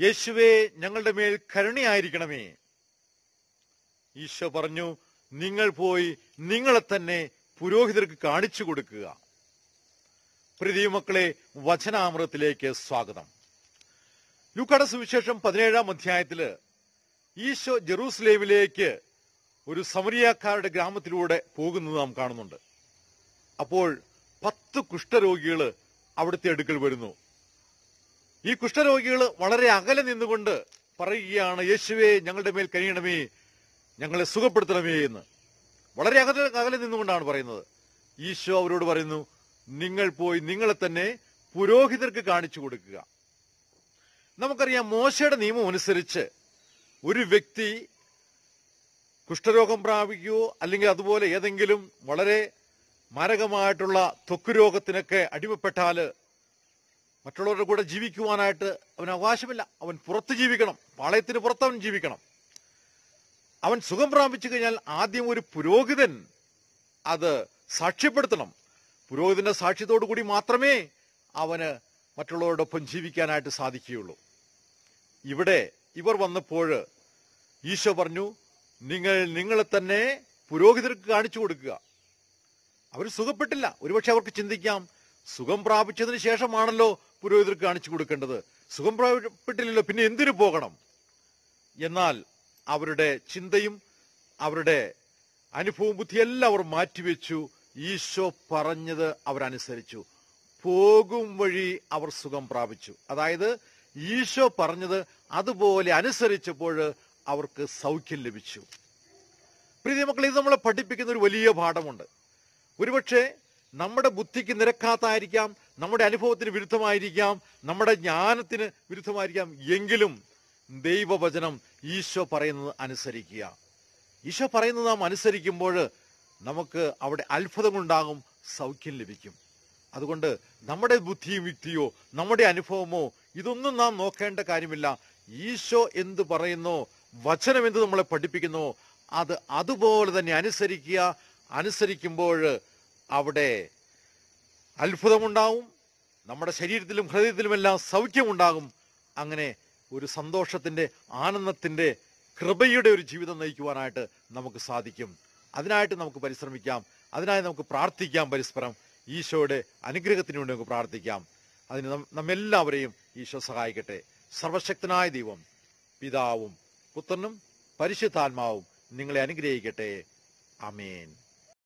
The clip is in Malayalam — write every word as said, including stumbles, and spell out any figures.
യേശുവേ, ഞങ്ങളുടെ മേൽ കരുണയായിരിക്കണമേ. ഈശോ പറഞ്ഞു, നിങ്ങൾ പോയി നിങ്ങളെ തന്നെ പുരോഹിതർക്ക് കാണിച്ചു കൊടുക്കുക. പ്രിയ മക്കളെ, വചനാമൃതത്തിലേക്ക് സ്വാഗതം. ലൂക്കായുടെ സുവിശേഷം പതിനേഴാം അധ്യായത്തില് ഈശോ ജെറൂസലേമിലേക്ക് ഒരു സമരിയാക്കാരുടെ ഗ്രാമത്തിലൂടെ പോകുന്നത് നാം കാണുന്നുണ്ട്. അപ്പോൾ പത്ത് കുഷ്ഠരോഗികള് അവിടുത്തെ അടുക്കൽ വരുന്നു. ഈ കുഷ്ഠരോഗികൾ വളരെ അകലെ നിന്നുകൊണ്ട് പറയുകയാണ്, യേശുവേ, ഞങ്ങളുടെ മേൽ കനിയണമേ, ഞങ്ങളെ സുഖപ്പെടുത്തണമേ എന്ന്. വളരെ അകലെ അകലെ നിന്നുകൊണ്ടാണ് പറയുന്നത്. ഈശോ അവരോട് പറയുന്നു, നിങ്ങൾ പോയി നിങ്ങളെ തന്നെ പുരോഹിതർക്ക് കാണിച്ചു കൊടുക്കുക. നമുക്കറിയാം, മോശയുടെ നിയമം അനുസരിച്ച് ഒരു വ്യക്തി കുഷ്ഠരോഗം പ്രാപിക്കുകയോ അല്ലെങ്കിൽ അതുപോലെ ഏതെങ്കിലും വളരെ മാരകമായിട്ടുള്ള ത്വക്ക് രോഗത്തിനൊക്കെ അടിമപ്പെട്ടാല് മറ്റുള്ളവരുടെ കൂടെ ജീവിക്കുവാനായിട്ട് അവന് അവകാശമില്ല. അവൻ പുറത്ത് ജീവിക്കണം, പാളയത്തിന് പുറത്ത് അവൻ ജീവിക്കണം. അവൻ സുഖം പ്രാപിച്ചു കഴിഞ്ഞാൽ ആദ്യം ഒരു പുരോഹിതൻ അത് സാക്ഷ്യപ്പെടുത്തണം. പുരോഹിതന്റെ സാക്ഷ്യത്തോടു കൂടി മാത്രമേ അവന് മറ്റുള്ളവരോടൊപ്പം ജീവിക്കാനായിട്ട് സാധിക്കുകയുള്ളൂ. ഇവിടെ ഇവർ വന്നപ്പോൾ ഈശോ പറഞ്ഞു, നിങ്ങൾ നിങ്ങളെ തന്നെ പുരോഹിതർക്ക് കാണിച്ചു കൊടുക്കുക. അവർ സുഖപ്പെട്ടില്ല. ഒരുപക്ഷെ അവർക്ക് ചിന്തിക്കാം, സുഖം പ്രാപിച്ചതിന് ശേഷമാണല്ലോ പുരോഹിതർക്ക് കാണിച്ചു കൊടുക്കേണ്ടത്, സുഖം പ്രാപിച്ചിട്ടില്ലല്ലോ, പിന്നെ എന്തിനു പോകണം? എന്നാൽ അവരുടെ ചിന്തയും അവരുടെ അനുഭവവും ബുദ്ധിയെല്ലാം അവർ മാറ്റിവെച്ചു. ഈശോ പറഞ്ഞത് അവരനുസരിച്ചു. പോകും വഴി അവർ സുഖം പ്രാപിച്ചു. അതായത് ഈശോ പറഞ്ഞത് അതുപോലെ അനുസരിച്ചപ്പോൾ അവർക്ക് സൗഖ്യം ലഭിച്ചു. പ്രിയ മക്കളെ, ഇത് നമ്മളെ പഠിപ്പിക്കുന്ന ഒരു വലിയ പാഠമുണ്ട്. ഒരുപക്ഷെ നമ്മുടെ ബുദ്ധിക്ക് നിരക്കാത്തായിരിക്കാം, നമ്മുടെ അനുഭവത്തിന് വിരുദ്ധമായിരിക്കാം, നമ്മുടെ ജ്ഞാനത്തിന് വിരുദ്ധമായിരിക്കാം. എങ്കിലും ദൈവവചനം ഈശോ പറയുന്നത് അനുസരിക്കുക. ഈശോ പറയുന്നത് നാം അനുസരിക്കുമ്പോൾ നമുക്ക് അവിടെ അത്ഭുതമുണ്ടാകും, സൗഖ്യം ലഭിക്കും. അതുകൊണ്ട് നമ്മുടെ ബുദ്ധിയും യുക്തിയോ നമ്മുടെ അനുഭവമോ ഇതൊന്നും നാം നോക്കേണ്ട കാര്യമില്ല. ഈശോ എന്ത് പറയുന്നോ, വചനം എന്ത് നമ്മളെ പഠിപ്പിക്കുന്നോ, അത് അതുപോലെ തന്നെ അനുസരിക്കുക. അനുസരിക്കുമ്പോൾ അവിടെ അത്ഭുതമുണ്ടാവും, നമ്മുടെ ശരീരത്തിലും ഹൃദയത്തിലുമെല്ലാം സൗഖ്യമുണ്ടാകും. അങ്ങനെ ഒരു സന്തോഷത്തിന്റെ, ആനന്ദത്തിന്റെ, കൃപയുടെ ഒരു ജീവിതം നയിക്കുവാനായിട്ട് നമുക്ക് സാധിക്കും. അതിനായിട്ട് നമുക്ക് പരിശ്രമിക്കാം. അതിനായി നമുക്ക് പ്രാർത്ഥിക്കാം. പരസ്പരം ഈശോയുടെ അനുഗ്രഹത്തിന് വേണ്ടി നമുക്ക് പ്രാർത്ഥിക്കാം. അതിന് നമ്മെല്ലാവരെയും ഈശോ സഹായിക്കട്ടെ. സർവശക്തനായ ദൈവം, പിതാവും പുത്രനും പരിശുദ്ധാത്മാവും നിങ്ങളെ അനുഗ്രഹിക്കട്ടെ. ആമേൻ.